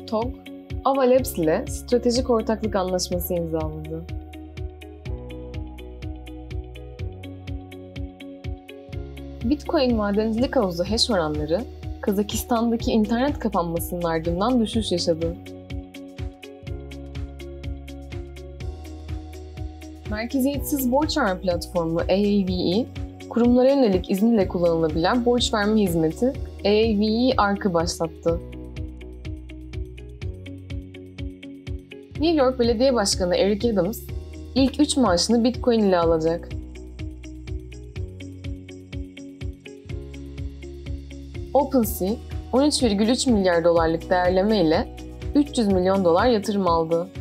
TOG, Ava Labs ile stratejik ortaklık anlaşması imzaladı. Bitcoin madencilik havuzu hash oranları, Kazakistan'daki internet kapanmasının ardından düşüş yaşadı. Merkeziyetsiz borç verme platformu AAVE, kurumlara yönelik izniyle kullanılabilen borç verme hizmeti AAVE Ark'ı başlattı. New York Belediye Başkanı Eric Adams, ilk 3 maaşını Bitcoin ile alacak. OpenSea, 13,3 milyar dolarlık değerleme ile $300 milyon yatırım aldı.